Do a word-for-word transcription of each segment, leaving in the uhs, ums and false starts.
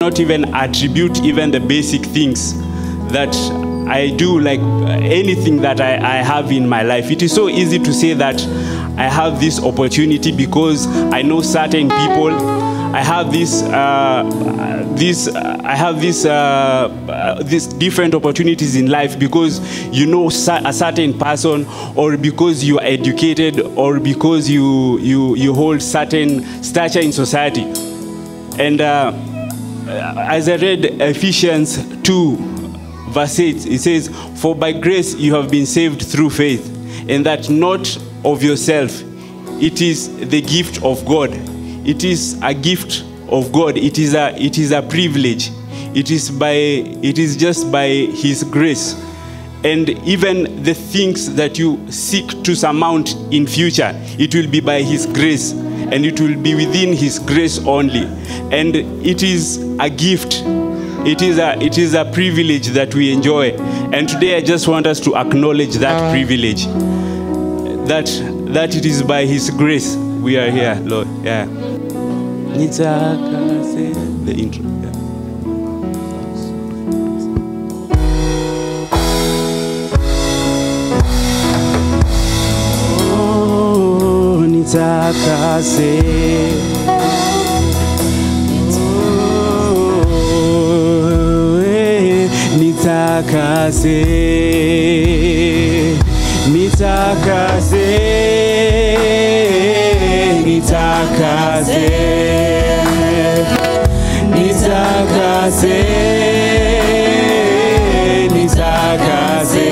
cannot even attribute even the basic things that I do, like anything that I, I have in my life. It is so easy to say that I have this opportunity because I know certain people. I have this, uh, this, uh, I have this, uh, uh, these different opportunities in life because you know a certain person, or because you are educated, or because you you you hold certain stature in society. And uh, as I read Ephesians two. Verse eight, it says, "For by grace you have been saved through faith, and that not of yourself. It is the gift of God." It is a gift of God. It is a it is a privilege. It is by it is just by His grace. And even the things that you seek to surmount in future, it will be by His grace, and it will be within His grace only. And it is a gift. It is a it is a privilege that we enjoy, and today I just want us to acknowledge that privilege, that that it is by His grace we are here, Lord. Yeah. The intro. Yeah. Oh, nitakase. Nitakase, nitakase, nitakase, nitakase, nitakase,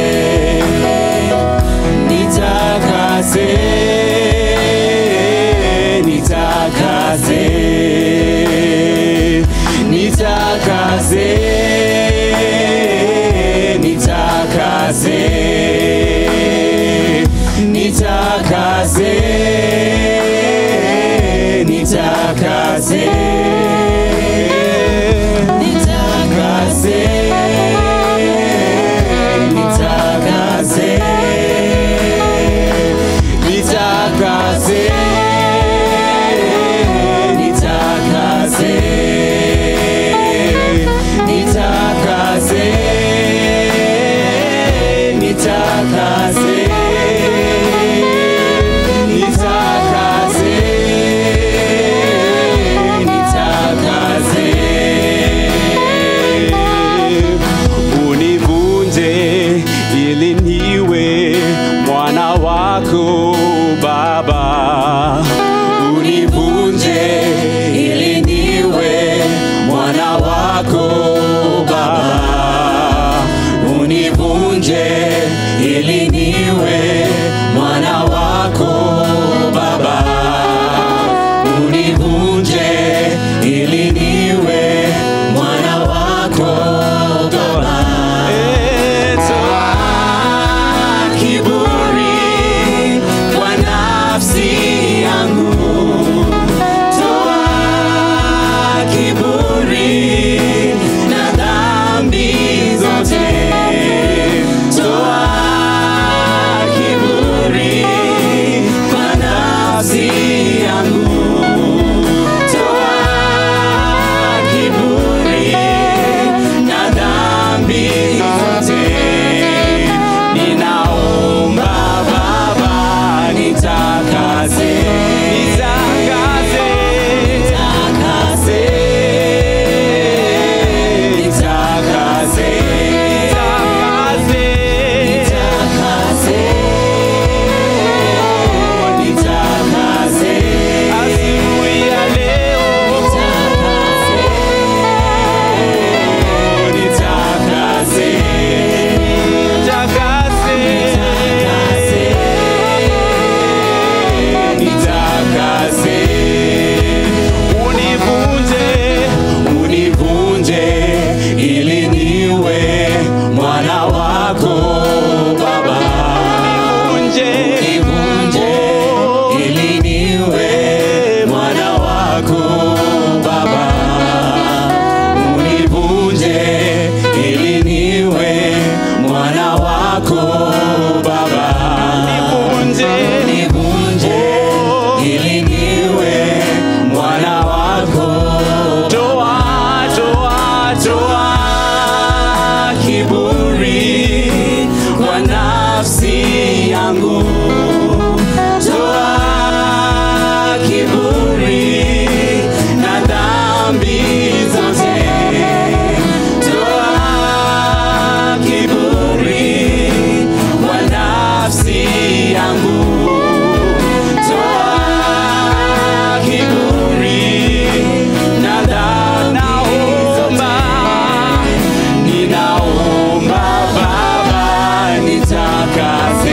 nitakase, nitakase, nitakase. Nitakase, nitakase, nitakase, nitakase. dhambi zote. Toa kiburi kwa nafsi yangu. Toa kiburi na dhambi zote. Ninaomba Baba nitakase.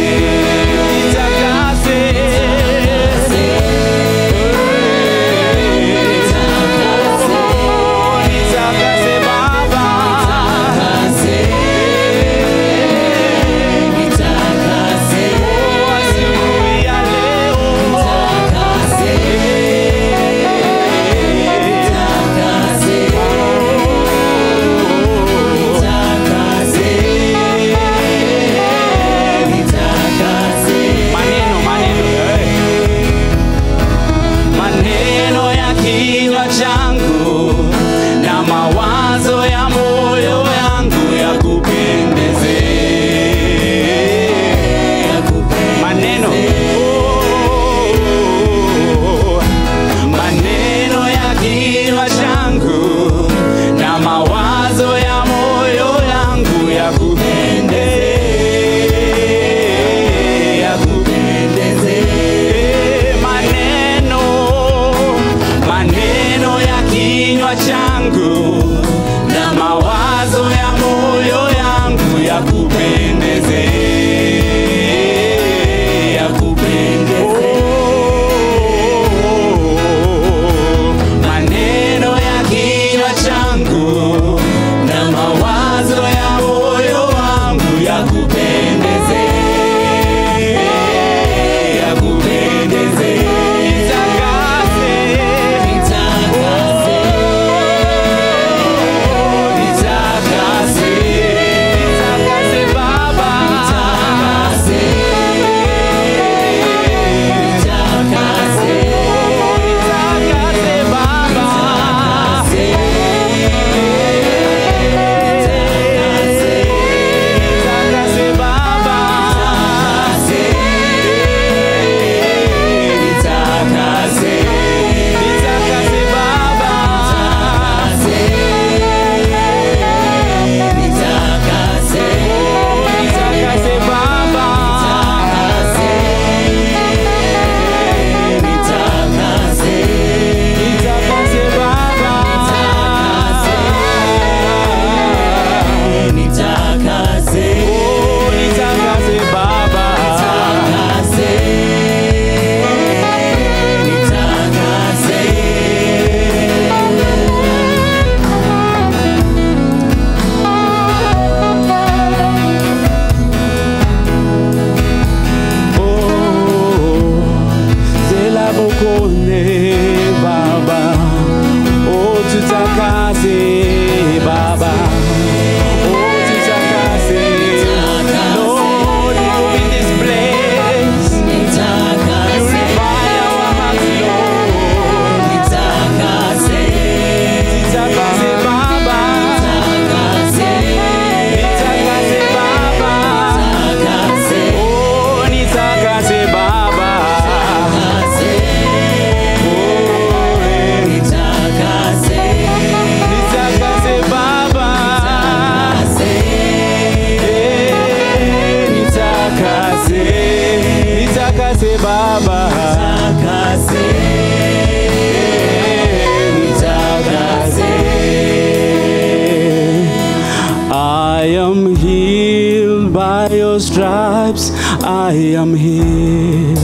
Stripes, I am healed.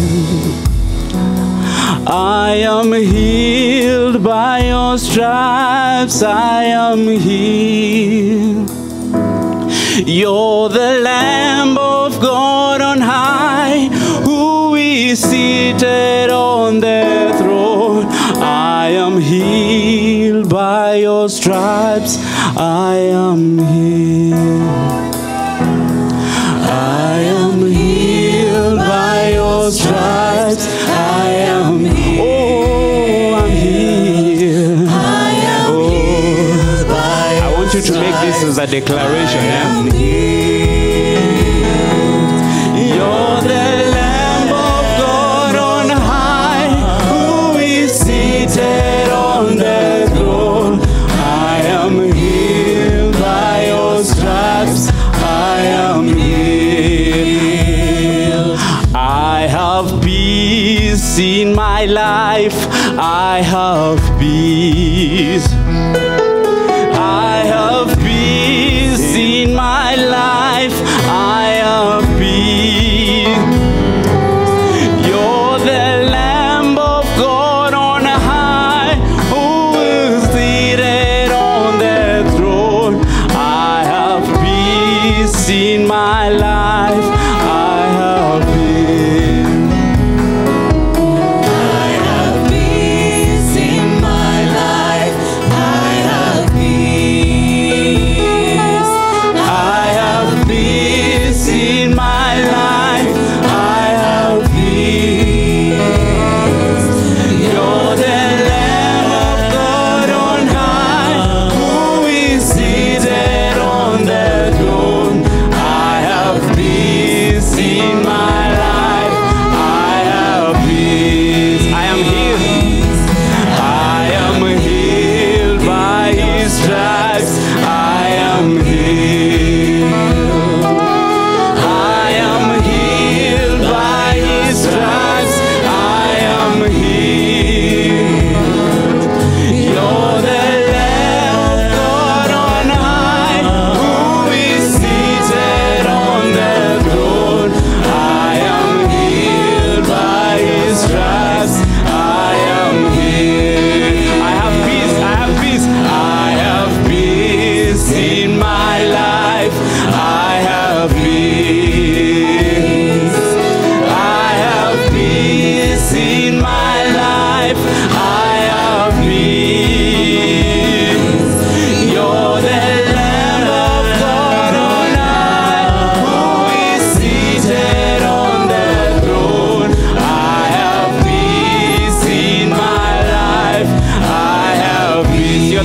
I am healed by your stripes. I am healed. You're the Lamb of God on high, who is seated on the throne. I am healed by your stripes. I am healed. I am healed by your stripes. I am healed. Oh, I'm healed. I am oh. healed by your I want you to make this as a declaration. I am yeah? healed. You're the Lamb of God on high, who is seated on the throne.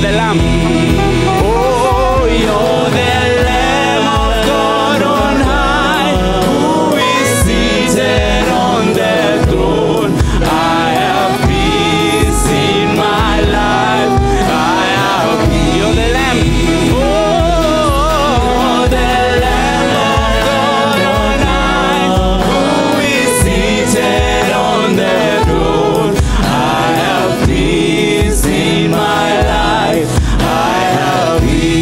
the Lamb. Oh, you're the Lamb of God on high, who is seated on the throne. I have peace in my life. I have peace. You're the Lamb. Oh, the Lamb of God on high, who is seated on the throne. I have peace in my life. I have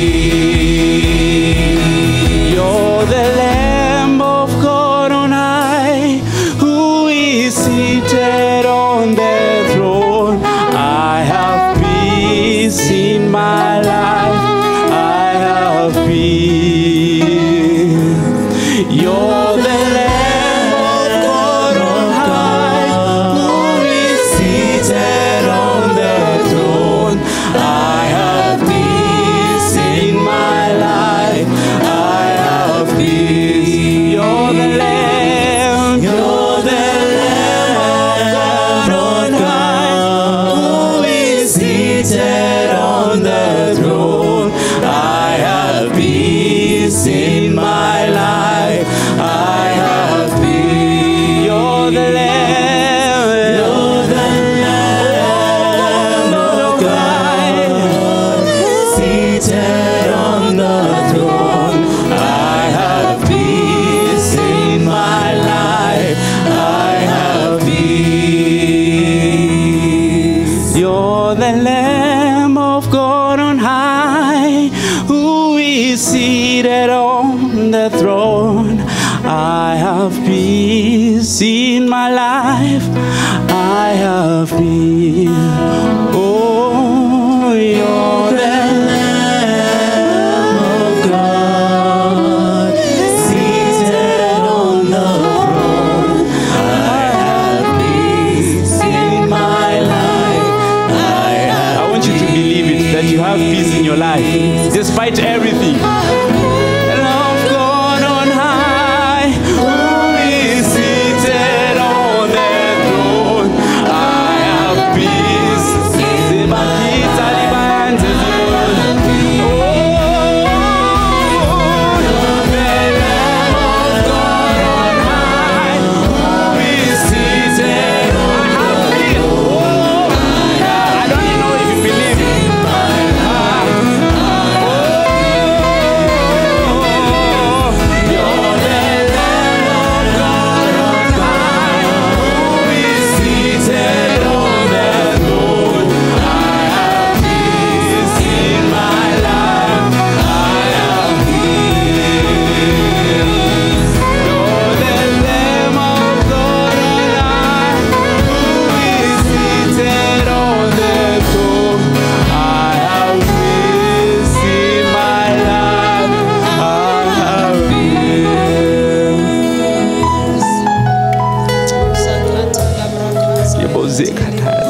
peace. You're the Lamb of God on high, who is seated on the throne. I have peace in my life. I have peace. You're the Lamb of God on high, who is seated on the throne. I have peace in my life. I have peace. You're the Lamb. You're the Lamb of God on high, who is seated on the throne. I have peace in my life. I have peace. You're the Lamb. You're the Lamb of God, seated on the throne. I have peace in my life. I have peace. You're the Lamb of God on high, who is seated on the throne. I have peace in my life. I have peace. Oh, you're the Lamb of God, seated on the throne. I have peace in my life. I have I want you to believe it, that you have peace in your life, despite everything. Lamb of God on high, who is seated on the throne. I have peace. Sebakita libanze zibona. Oh, the Lamb of God on high, who is seated. I have peace. Oh, I don't know if you believe it. You're the Lamb of God on high, who is seated on the throne. I have peace in my life. I have peace. You're the Lamb of God on high, who is seated on the throne. I have peace in my life. I have peace. Yebozeka tayari.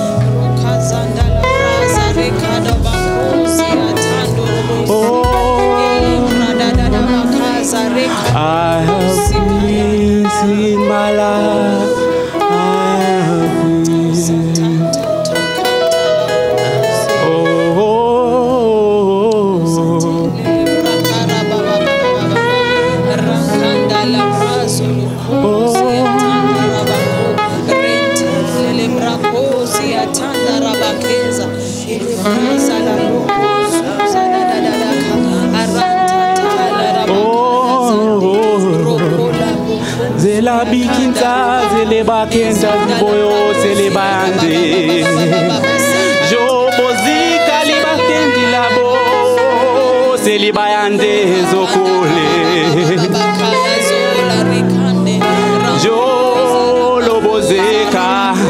I have peace in my life. I have peace. Oh, oh, Zela bikinta, zele bakenta, ziboyo, zele bayande. Jobo zika libakendi labo, zele bayande zokole. Jolo bozeka,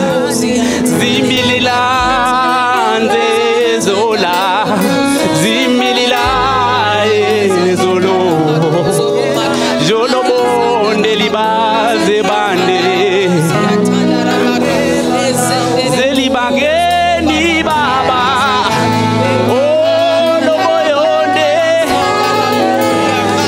zimbililande zola, zimbilila zolo. Jolo bonde libaze bande, zeli bageni baba. Oh, lobo yonde,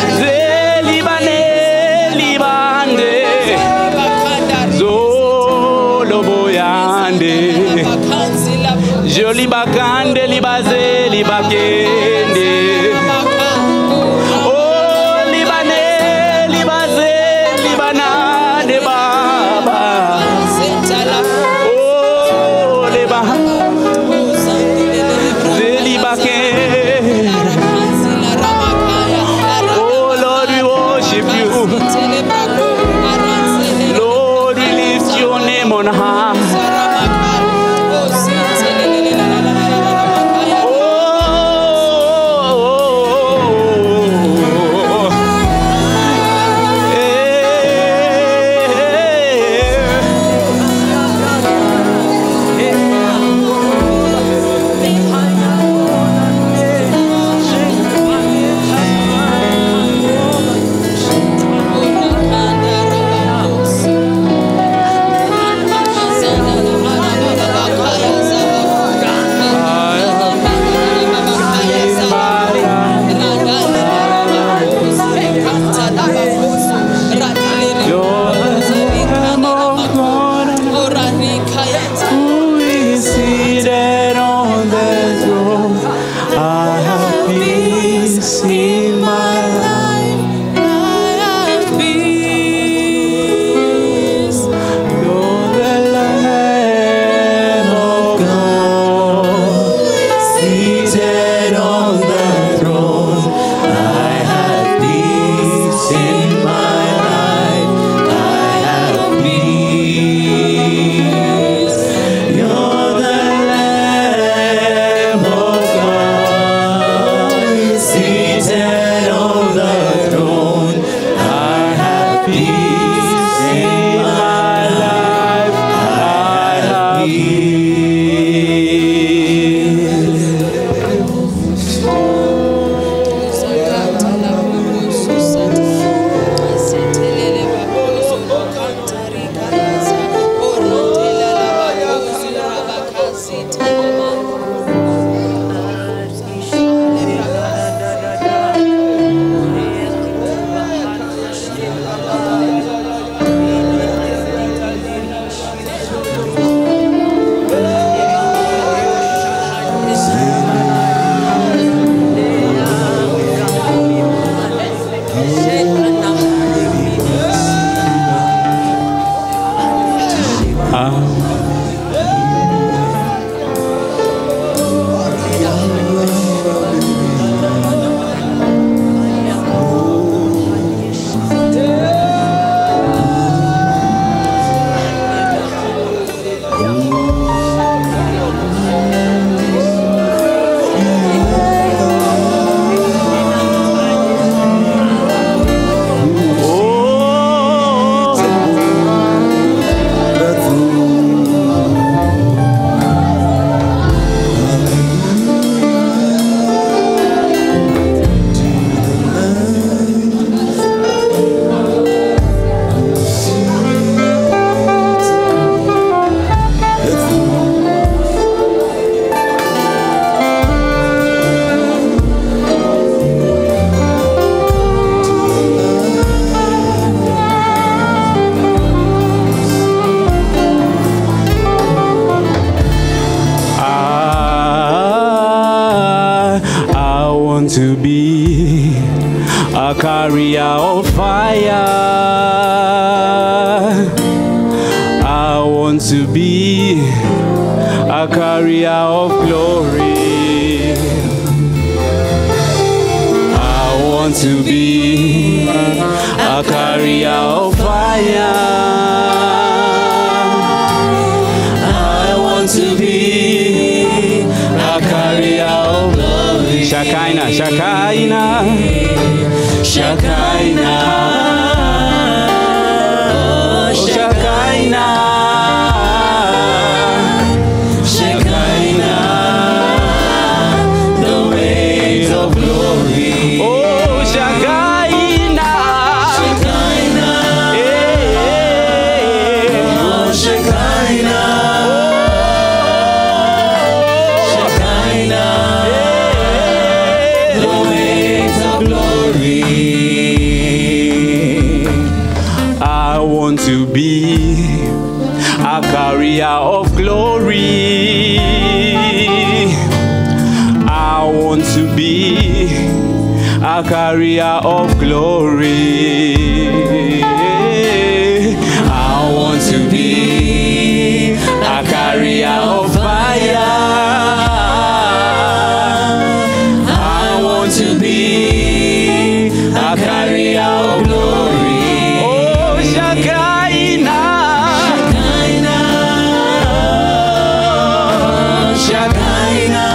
to be a carrier of fire. I want to be a carrier of glory. I want to be a carrier of fire. I want to be a carrier of glory. Shakaina, Shakaina, Shakaina, oh, Shakaina, Shakaina, the waves of glory. Oh, Shakaina, Shakaina, eh, oh, Shakaina, Shakaina, the waves of glory. to be a carrier of glory. I want to be a carrier of fire. I want to be a carrier of glory. Oh, Shakaina, Shakaina, Shakaina.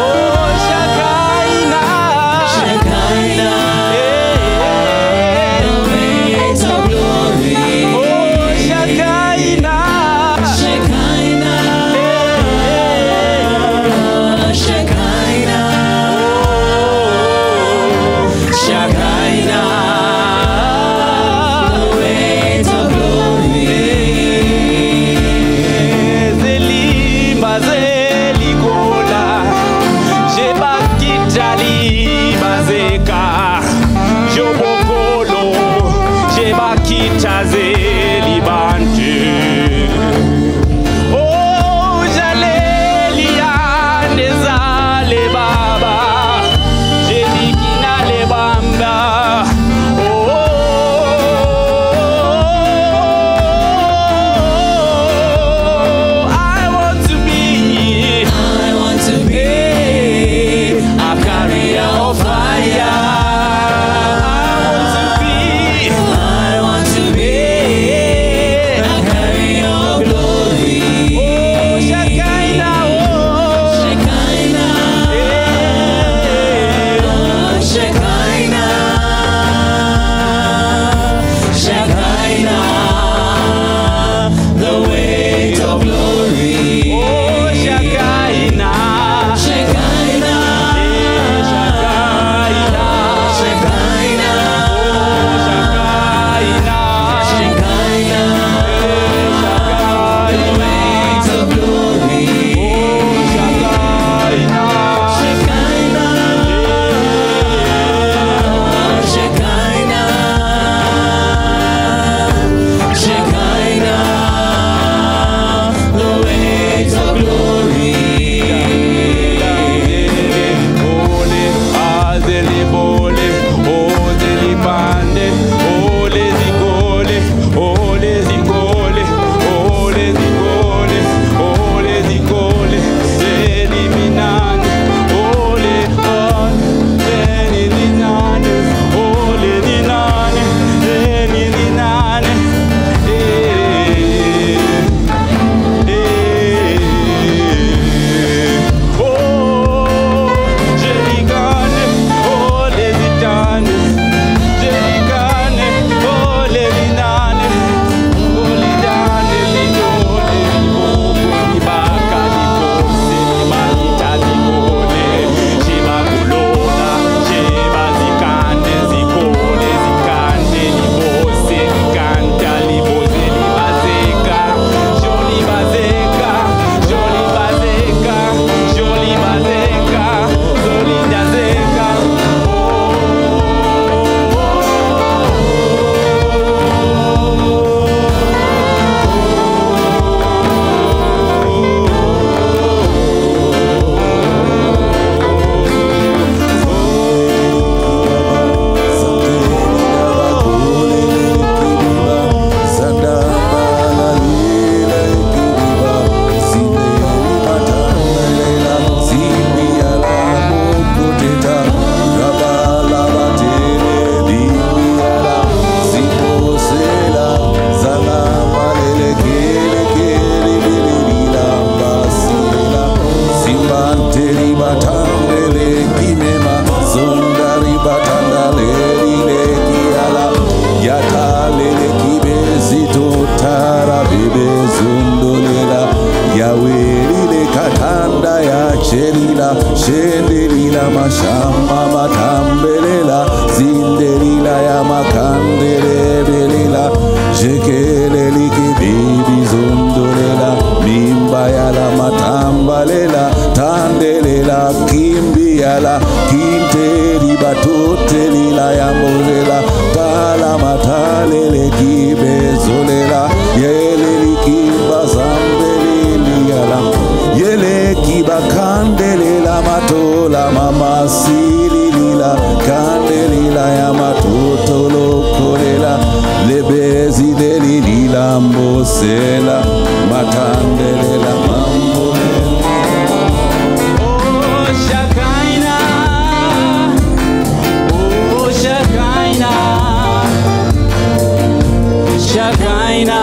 Shendelila mashamba matambelela zindelila ya makandele belela jekele liki bibi zondolela mimba yala matambalela tandelela kimbi yala kinteli batotelila ya mbolela tala matalele kibezolela yele likiba zambeleli yala yele kiba kandelela matola mama sililila kandelila ya matotolo kolela lebezi delilila mbosela matandelela mambo. Oh Shakaina, oh Shakaina, Shakaina,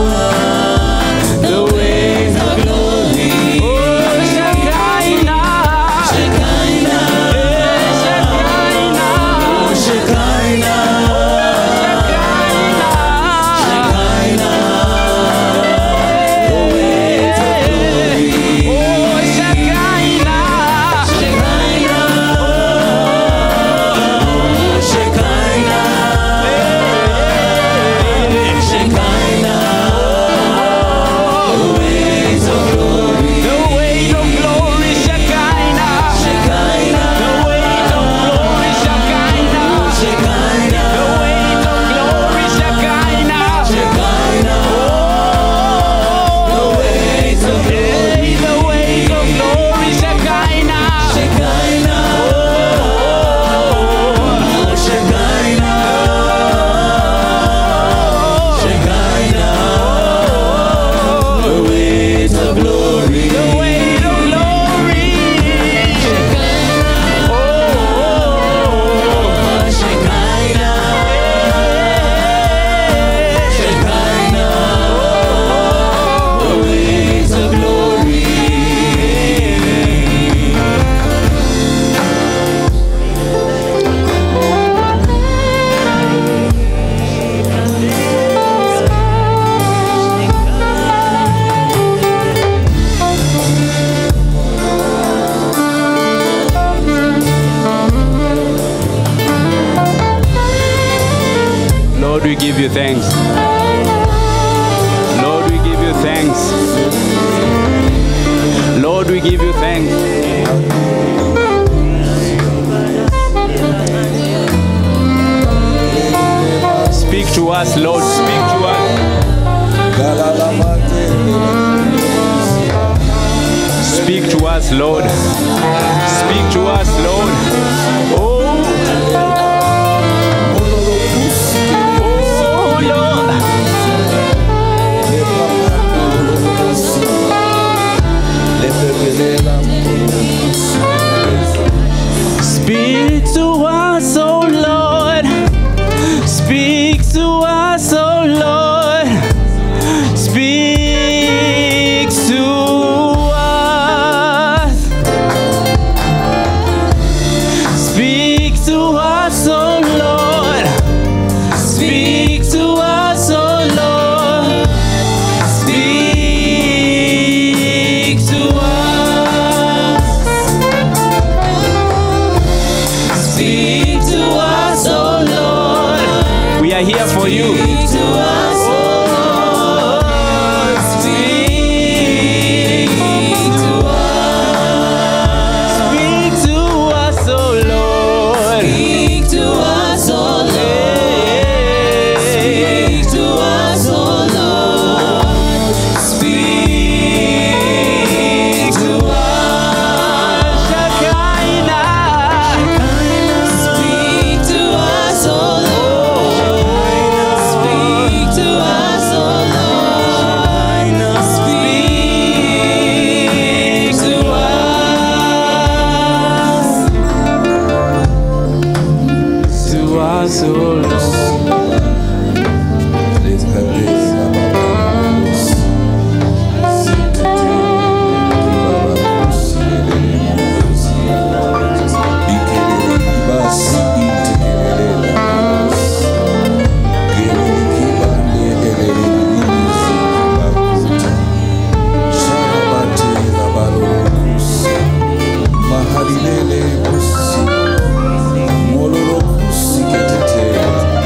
the ways of glory. Oh Shakaina, Shakaina, Shakaina, oh Shakaina, Shakaina, the ways of glory. Oh Shakaina, Shakaina, oh Shakaina, Shakaina, the ways of glory. The weight of glory, Shakaina, Shakaina, the weight of glory, Shakaina, Shakaina, the weight of glory, Shakaina, Shakaina, the weight of glory, the weight of glory, Shakaina, Shakaina, oh Shakaina, Shakaina, the weight of glory, the weight of glory, Shakaina, oh Shakaina, Shakaina, the weight of glory. Lord, we give you thanks. Lord, we give you thanks. Lord, we give you thanks. Speak to us, Lord. Speak to us. Speak to us, Lord. Speak to us, Lord. Oh, oh Lord. Speak to us, oh Lord. Speak to us, oh Lord. Speak to us. Speak to us, oh Lord. Speak to us, oh Lord. Speak to us. Speak to us, oh Lord. We are here for you. Speak to us, oh Lord. Speak to us. Speak to us, oh Lord. Speak to us, oh Lord. Speak to us, oh Lord. Speak to us. Shakaina. Speak to us, oh Lord. Speak to us, oh Lord. Speak to us. To us, oh Lord. Mololo kusi ketete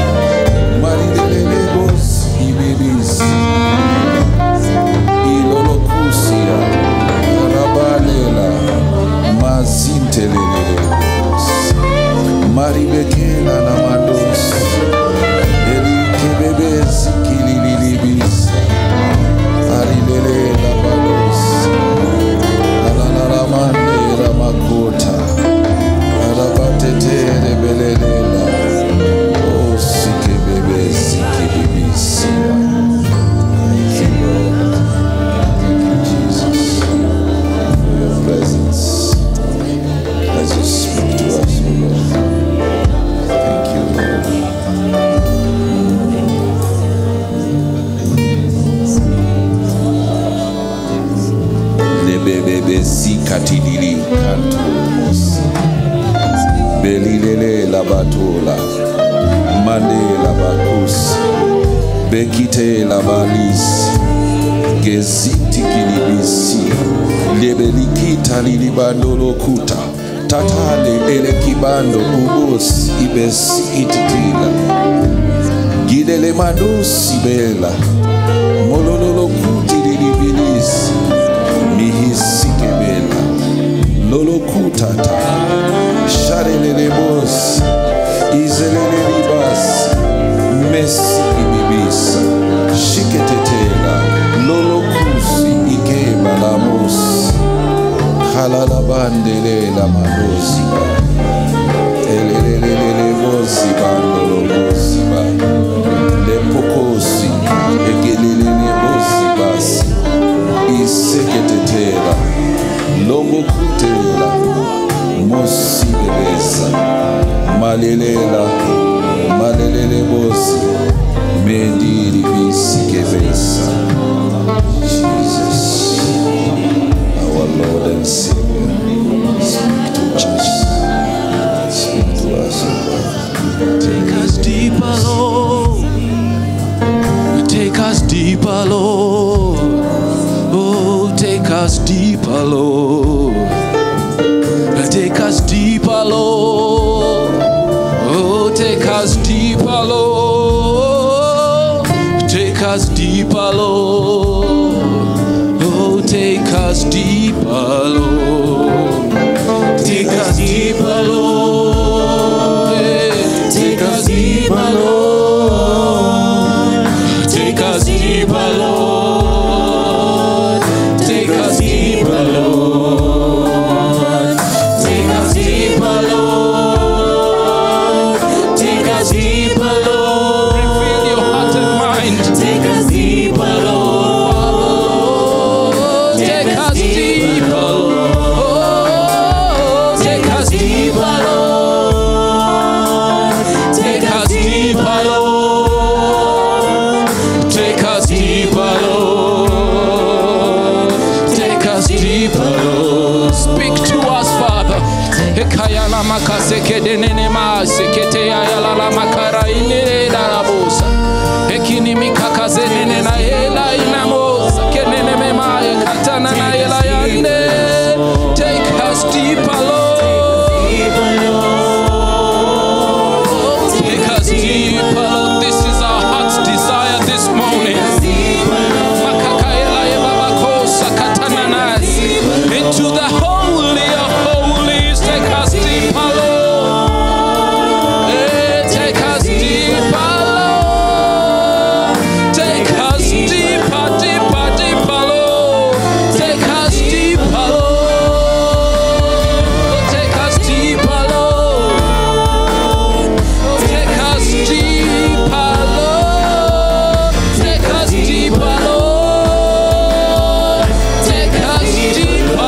katidili kantos belilele la batola mande la bakus bekite la balis geziti kilibisi lebelikita lilibandolo kuta tatale ele kibando ubos ibesi ititila gidele madusi bela molololo kuti lilibilis mihisike bela lolo kutata sharelele bos izelele libas mesi ibibisa shiketetela lolo kusi ikeba la mos halala bandele la madosi elelelele bosi bandolo bosi ba le pokosi egelelele bosi basi iseketetela longo kutela mosi bebesa malelela malelele bosi mediri bisi kebesa. Jesus, our Lord and Savior, speak to us, speak to us, oh take us deeper, Lord, take us deeper, Lord, oh, take us deeper, Lord, take us deeper, Lord, oh, take us deeper, Lord, take us deeper, Lord, oh, take us deeper, Lord, take us deeper, Lord, yeah. Take us deeper, Lord, take us deeper, Lord, take us deeper, Lord, take us deeper, Lord, take us deeper, Lord, reveal your heart and mind, take us deeper, Lord, take us deeper, Lord, take us deeper, Lord, take us deeper, Lord, take us deeper, Lord, take us deeper, Lord. Speak to us, Father. Ekayala makaseke denene masekete ayala la makara inere darabosa. Ekini mikakaze nene na ela inamosa kenene mema ekatana na ela yande. Take us deeper, Lord. Take us deeper, Lord. This is our heart's desire this morning. Makakaela ebabakosa katana nasi. Into the holy of holies. Take us deeper, Lord. Eh, take us deeper, Lord. Take us deeper, deeper, deeper, Lord. Take us deeper, Lord. Take us deeper, Lord. Take us deeper, Lord. Take us deeper, Lord. Take us deeper.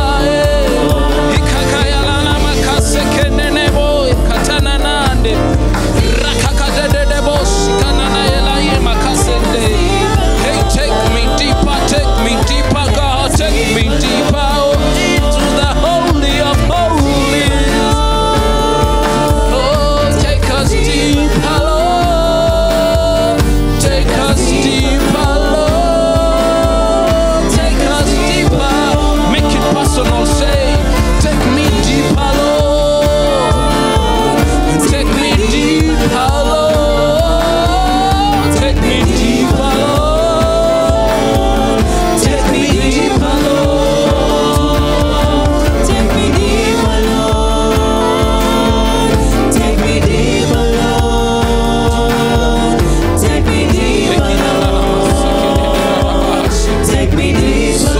Ikakayala na makaseke nene boy katana nande. Rakakadede bosi kanana ela ye makasende. Hey, take me deeper, take me deeper, God, take me deeper, oh, into the holy of holies. Oh, take us deeper, Lord. Take us deeper, Lord. Take us deeper. Make it personal. Say, take me deeper, Lord. Take me deeper, Lord. Take me deeper, Lord. Take me deeper, Lord. Take me deeper, Lord. Take me deeper, Lord. Take me deeper, Lord. Take me deeper,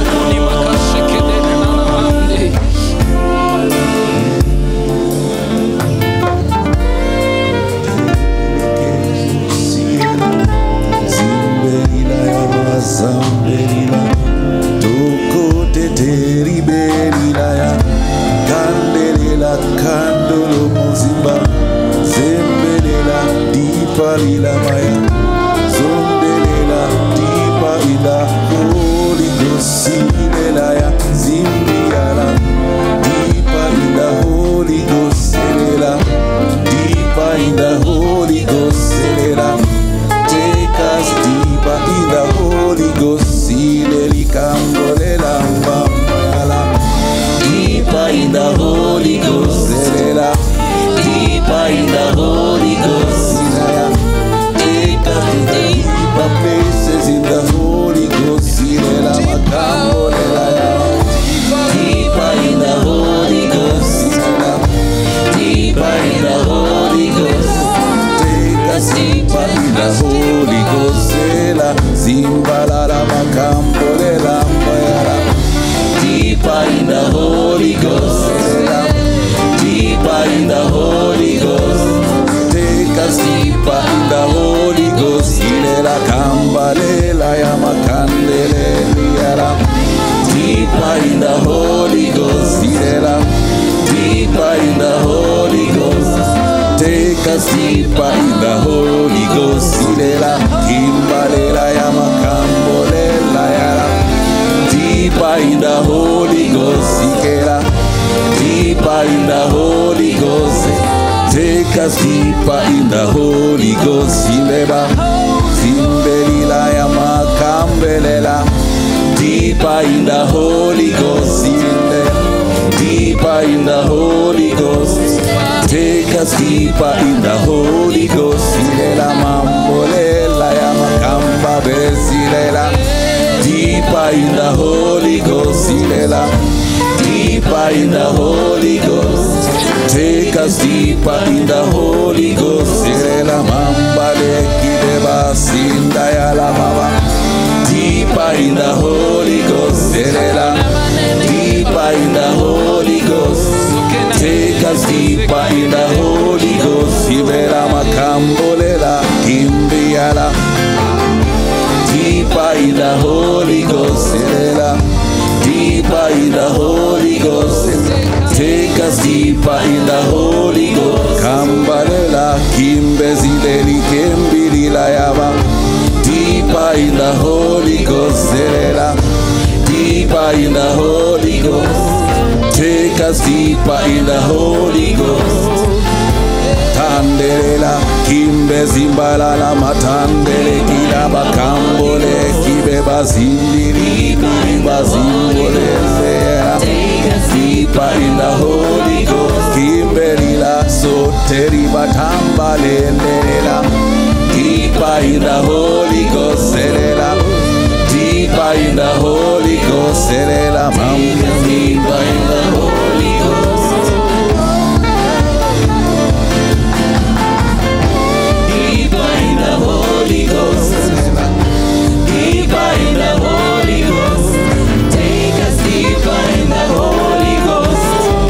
Zimbelila ya mazambelila toko teteri belila ya kandelela kandolo muzimba zembelela dipa lila maya zondelela dipa ila holy ghost ilela ya zimbiala deeper in the Holy Ghost. Take us to the deeper places in the Holy Ghost. Deeper in the Holy Ghost. Deeper in the Holy Ghost. Take us deeper in the Holy Ghost. Zimbalala makambolela mayara. Deeper in the Holy Ghost. Deeper in the Holy Ghost. Take us deeper in the Holy Ghost. Ilela kambalela ya makandele yara. Deeper in the Holy Ghost. Ilela. Deeper in the Holy Ghost. Take us deeper in the Holy Ghost. Ilela kimbalela ya makambolela yara. Deeper in the Holy Ghost. Ikela. Deeper in the Holy Ghost. Take us deeper in the Holy Ghost. Ilela zimbelila ya makambelela. Deeper in the Holy Ghost. Deeper in the Holy Ghost. Take us deeper in the Holy Ghost. Ilela mambolela ya makamba besilela. Deeper in the Holy Ghost. Ilela. Deeper in the Holy Ghost. Take us deeper in the Holy Ghost. Ilela mambale kideba sinda ya la mama. Deeper in the Holy Ghost. Ilela. Deeper in the Holy Ghost. Take us deeper in the Holy Ghost. Ibera makambolela kimbiala. Deeper in the Holy Ghost. Deeper in the Holy Ghost. Take us deeper in the Holy Ghost. Kambalela kimbezideli kembilila yaba. Deeper in the Holy Ghost. Deeper in the Holy Ghost. Take us deeper in the Holy Ghost. Tandelela kimbe zimbalala matandele kila bakambole kibe bazindiri bazimbole. Take us deeper in the Holy Ghost. Kimbe lila soteri batambalendela. Deeper in the Holy Ghost. Deeper in the Holy Ghost. Deeper in the Holy Ghost. Deeper in the Holy Ghost. Deeper in the Holy Ghost. Take us deeper in the Holy Ghost.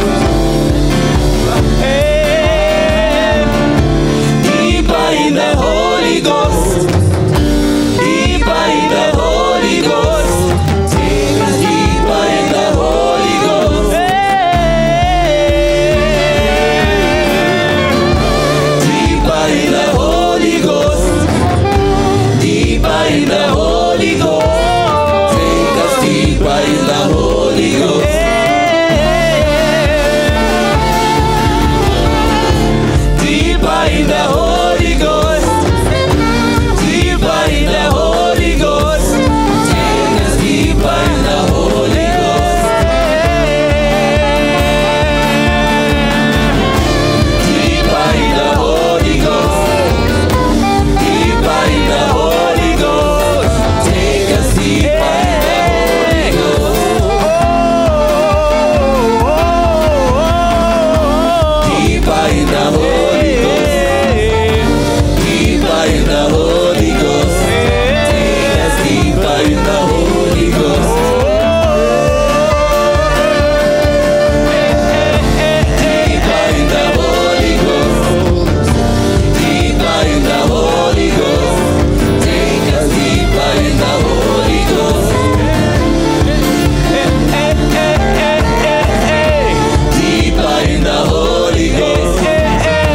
Hey. Deeper in the Holy Ghost. Deeper in the Holy Ghost. Take us deeper in the Holy Ghost. Hey. Deeper in the Holy Ghost. Deeper in the Holy Ghost. Take us deeper in the Holy Ghost. Deeper in the Holy Ghost. Deeper in the Holy Ghost. Take us deeper in the Holy Ghost. Deeper in the Holy Ghost. Deeper in the Holy Ghost. Take us deeper in the Holy Ghost. Deeper in the Holy Ghost. Deeper in the Holy Ghost. Take us deeper in the Holy Ghost. Deeper in the Holy Ghost. Deeper in the Holy Ghost. Take us deeper in the Holy Ghost. Deeper in the Holy Ghost.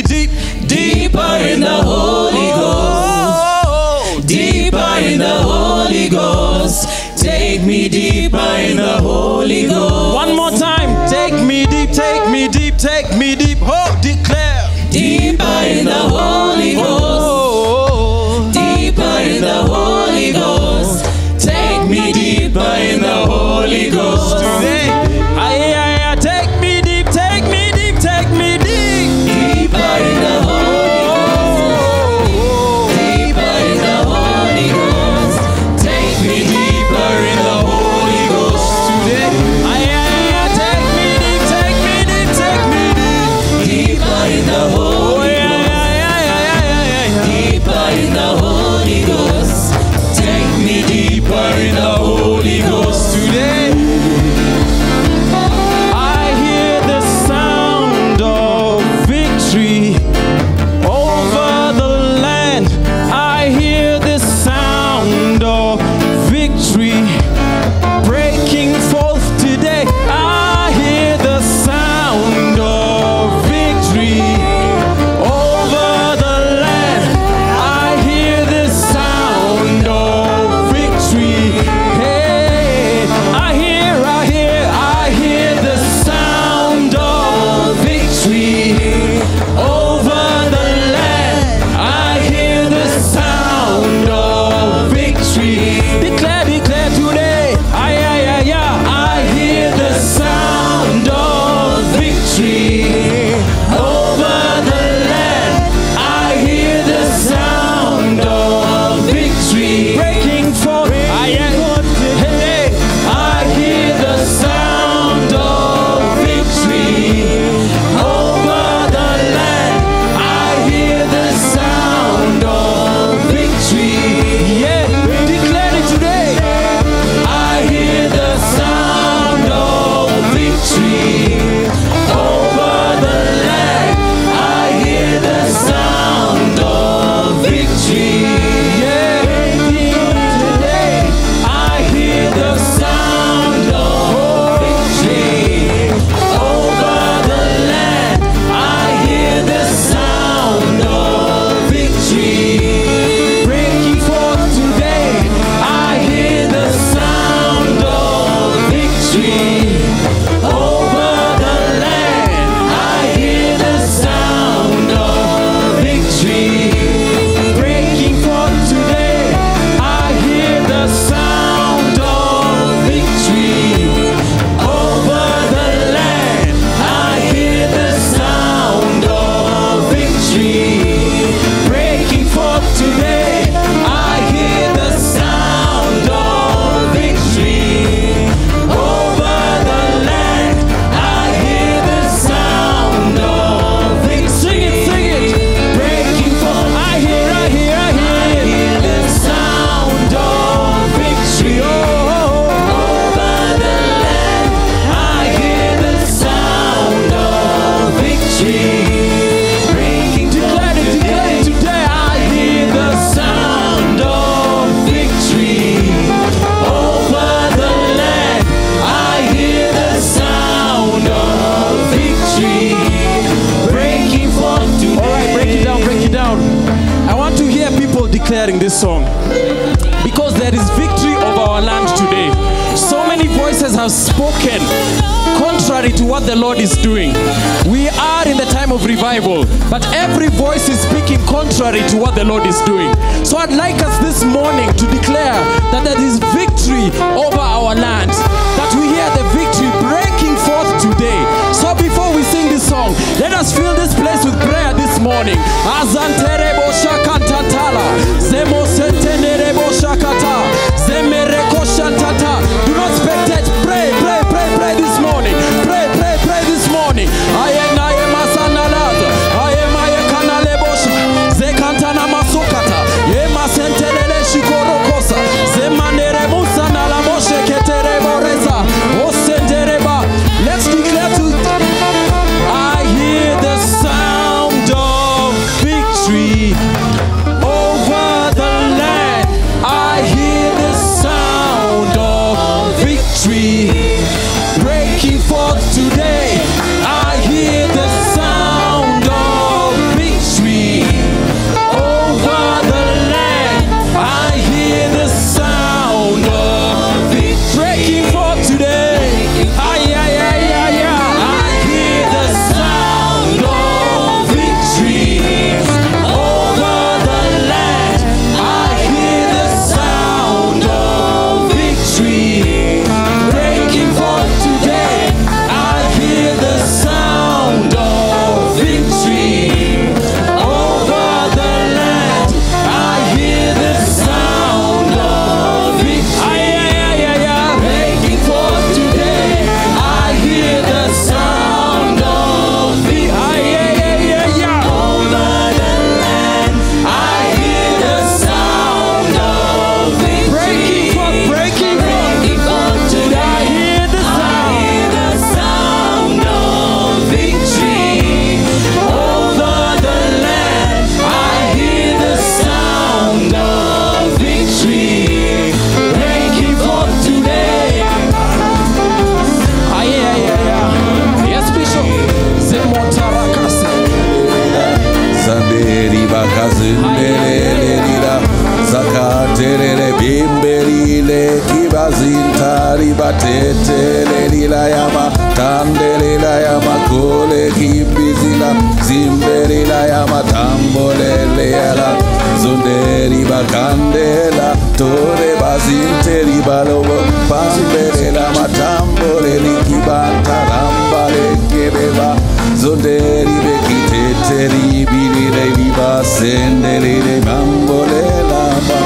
deep, deeper in the Holy Ghost. Deeper in the Holy Ghost. Take me deeper in the Holy Ghost. One more time. Take me deep, take me deep, take me deep. Oh, declare. Deeper in the Holy Ghost. Deeper in the Holy Ghost. Take me deeper in the Holy Ghost. Today, aye, aye, aye, take me deep, take me deep, take me deep. Deeper in the Holy Ghost. Deeper in the Holy Ghost. Take me deeper in the Holy Ghost. Today, aye, aye, aye, take me deep, take me deep, take me deep. Deeper in the Holy Ghost. Deeper in the Holy Ghost. Take me deeper in the Holy Ghost. Today, I hear the sound of victory over the land. I hear the sound of victory breaking forth today. I hear the sound of victory over the land. I hear the sound of victory. Hey, I hear, I hear, I hear the sound of victory over the land. I hear the sound of victory. Declare, declare today. I, I, I, I, I hear the sound of victory over the land. I hear the sound of victory breaking forth. I am, hey, I hear the sound of victory over the land. I hear the sound of victory. Yeah, declare it today. I hear the sound of victory over the land. I hear the sound of victory. Yeah, today I hear the sound of victory over the land. I hear the sound of victory breaking forth today. I hear the sound of victory over the land. I hear the sound of victory breaking forth today. I hear the sound of victory over the land. I hear the sound of victory breaking forth today. I hear the sound of victory over the land. I hear the sound of victory. Sing it, sing it. Breaking forth. I hear, I hear, I hear. I hear the sound of victory over the land. I hear the sound of victory breaking forth. Declare it, declare it today. I hear the sound of victory over the land. I hear the sound of victory breaking forth today. All right, break it down, break it down. I want to hear people declaring this song because there is victory over our land today. So many voices have spoken contrary to what the Lord is doing. We are in the time of revival, but every voice is speaking contrary to what the Lord is doing. So I'd like us this morning to declare that there is victory over our land, that we hear the victory breaking forth today. So before we sing this song, let us fill this place with prayer this morning. Azanterebo shakatatala, zemo sentenerebo shakata, zemereko shatata. Do not spectate. Pray, pray, pray, pray this morning. Pray, pray, pray this morning. I am, I am asanalaza. I am, I am kanalebosha. Zekantana masukata. Yema sentelele shikorokosa. Zemanere musana la moshe keterebo reza. Osendereba. Let's declare to. I hear the sound of victory over the land. I hear the sound of Zanderi bakazindelelelila Zakaterele bimberile Kibazintari batetelelila Yama tandelila yama kole kibizila Zimberila yama tambolele yala Zunderi bakandela Tore bazinteri balobo Pambelela matambole Kibantarambale kereba Zunderi bekiteteri bilile Liba sendelile bambolela ba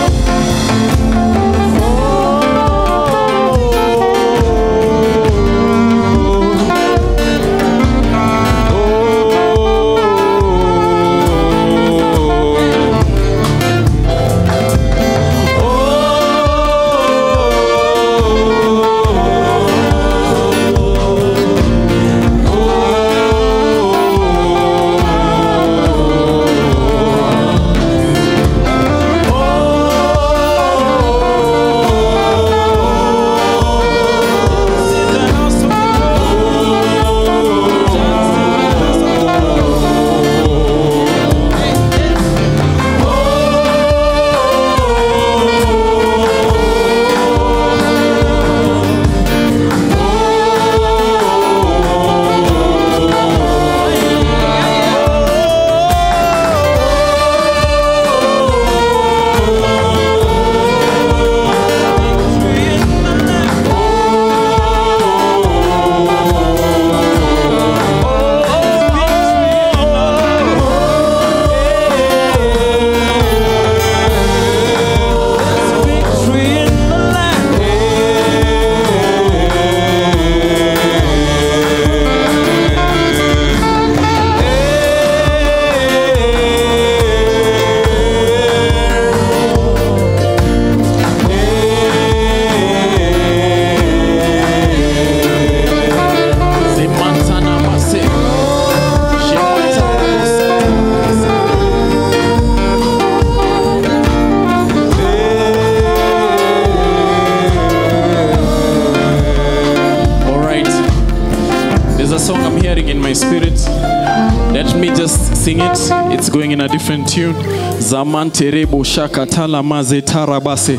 Sing it. It's going in a different tune. Zaman terebo shakatala maze tarabase.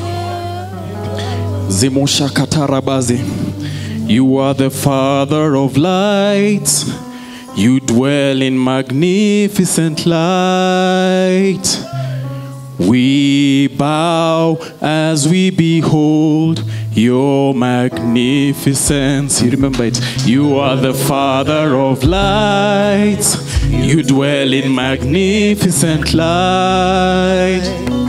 Zemo shakatarabaze. You are the Father of lights. You dwell in magnificent light. We bow as we behold your magnificence. You remember it. You are the Father of lights. You dwell in magnificent light.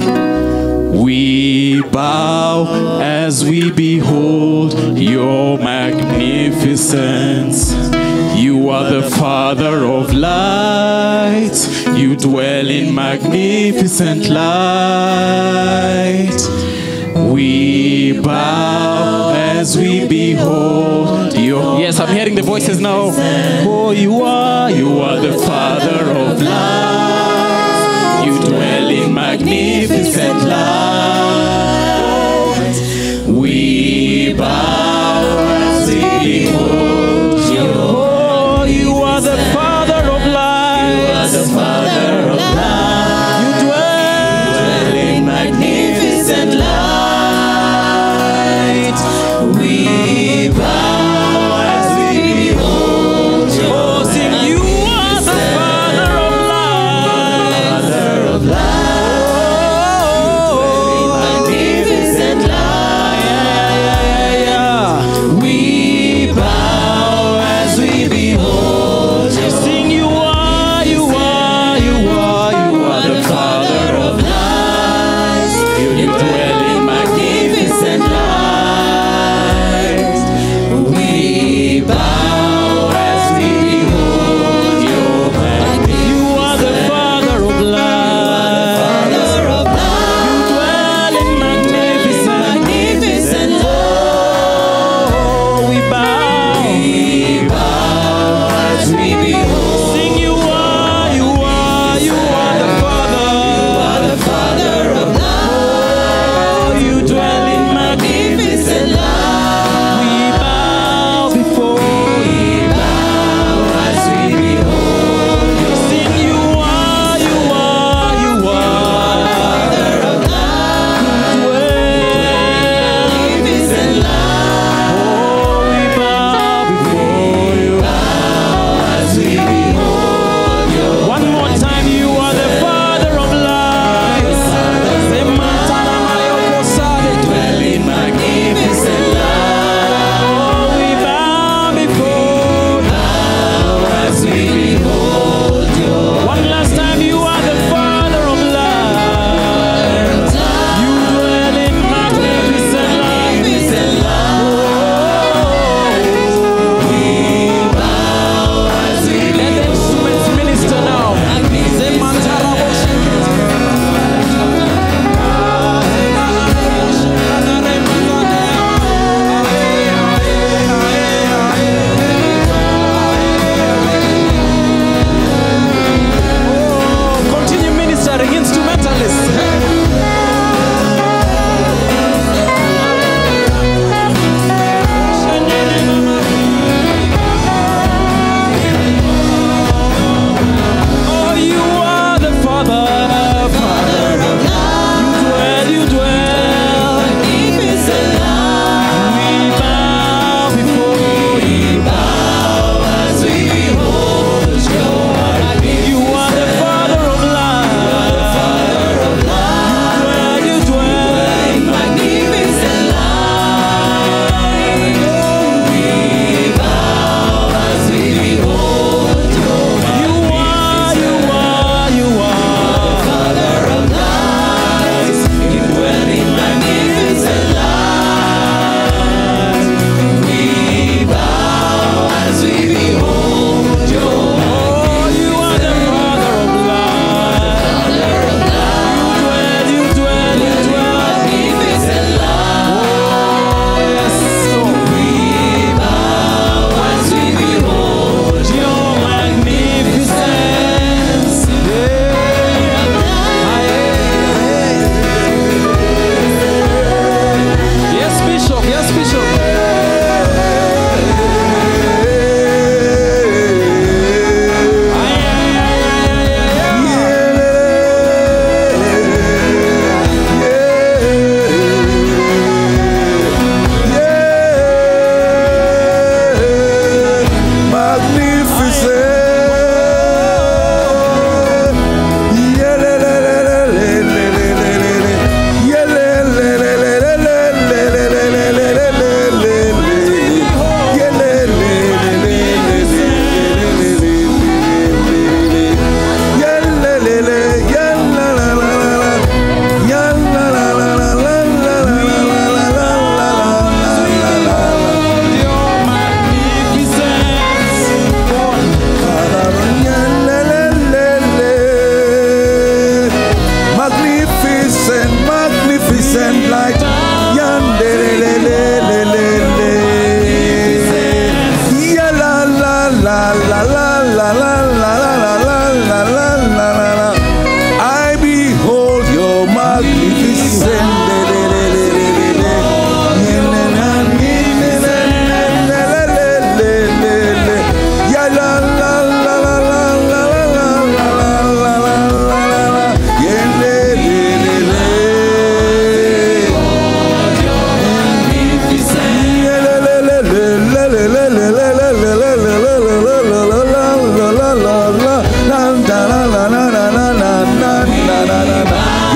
We bow as we behold your magnificence. You are the Father of lights. You dwell in magnificent light. We bow as we behold your... Yes, I'm hearing the voices now. Oh, you are, you are the Father of lights. You dwell in magnificent light. We bow as we behold your... Oh, you are the Father of lights. You are the Father of lights. You dwell in magnificent light. We bow as we behold your... Oh, sing, you are the Father of lights.